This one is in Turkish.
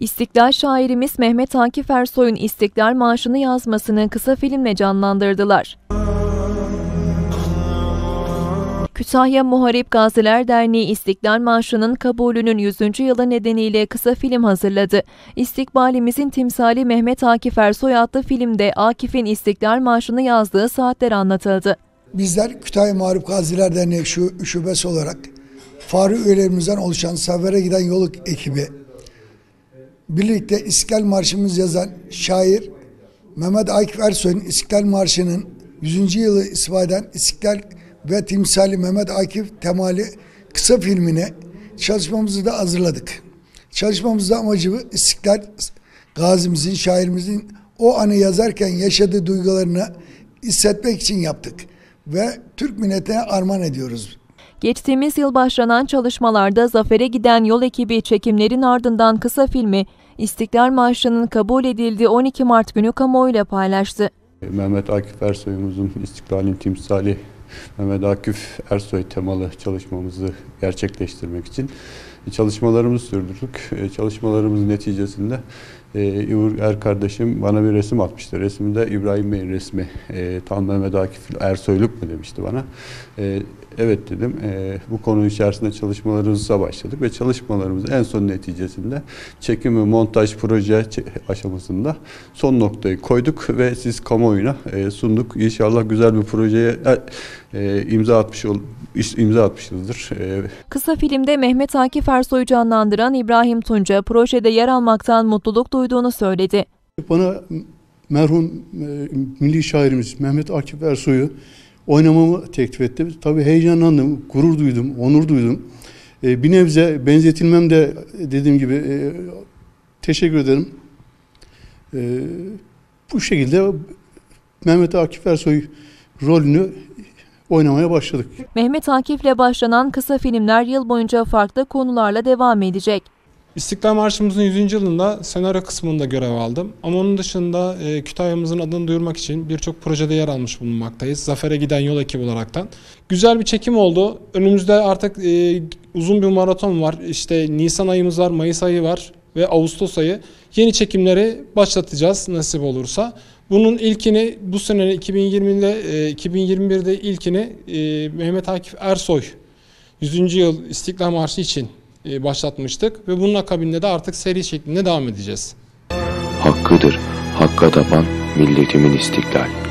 İstiklal şairimiz Mehmet Akif Ersoy'un İstiklal Marşı'nı yazmasını kısa filmle canlandırdılar. Kütahya Muharip Gaziler Derneği İstiklal Marşı'nın kabulünün 100. yılı nedeniyle kısa film hazırladı. İstikbalimizin timsali Mehmet Akif Ersoy adlı filmde Akif'in İstiklal Marşı'nı yazdığı saatler anlatıldı. Bizler Kütahya Muharip Gaziler Derneği şubesi olarak fahri üyelerimizden oluşan Sefere Giden Yol ekibi birlikte İstiklal Marşı'mızı yazan şair Mehmet Akif Ersoy'un İstiklal Marşı'nın 100. yılı ispat eden İstiklal ve timsali Mehmet Akif temali kısa filmine çalışmamızı da hazırladık. Çalışmamızda amacı İstiklal gazimizin, şairimizin o anı yazarken yaşadığı duygularını hissetmek için yaptık ve Türk milletine armağan ediyoruz. Geçtiğimiz yıl başlanan çalışmalarda Zafer'e Giden Yol ekibi çekimlerin ardından kısa filmi İstiklal Marşı'nın kabul edildiği 12 Mart günü kamuoyuyla paylaştı. Mehmet Akif Ersoy'umuzun İstiklal'in timsali Mehmet Akif Ersoy temalı çalışmamızı gerçekleştirmek için çalışmalarımızı sürdürdük. Çalışmalarımızın neticesinde İur kardeşim bana bir resim atmıştı. Resimde İbrahim Bey'in resmi. Tam Mehmet Akif Ersoyluk mu demişti bana. Evet dedim. Bu konu içerisinde çalışmalarımıza başladık ve çalışmalarımız en son neticesinde çekim ve montaj proje aşamasında son noktayı koyduk ve siz kamuoyuna sunduk. İnşallah güzel bir projeye imza atmışızdır. Kısa filmde Mehmet Akif Ersoy'u canlandıran İbrahim Tunca projede yer almaktan mutluluk duyduğunu söyledi. Bana merhum milli şairimiz Mehmet Akif Ersoy'u oynamamı teklif etti. Tabii heyecanlandım, gurur duydum, onur duydum. Bir nebze benzetilmem de dediğim gibi teşekkür ederim. Bu şekilde Mehmet Akif Ersoy rolünü oynamaya başladık. Mehmet Akif'le başlanan kısa filmler yıl boyunca farklı konularla devam edecek. İstiklal Marşımızın 100. yılında senaryo kısmında görev aldım. Ama onun dışında Kütahya'mızın adını duyurmak için birçok projede yer almış bulunmaktayız. Zafer'e Giden Yol ekibi olaraktan. Güzel bir çekim oldu. Önümüzde artık uzun bir maraton var. İşte Nisan ayımız var, Mayıs ayı var ve Ağustos ayı. Yeni çekimleri başlatacağız nasip olursa. Bunun ilkini bu sene 2021'de ilkini Mehmet Akif Ersoy 100. yıl İstiklal Marşı için başlatmıştık ve bunun akabinde de artık seri şeklinde devam edeceğiz. Hakkıdır, hakka tapan milletimin istiklal.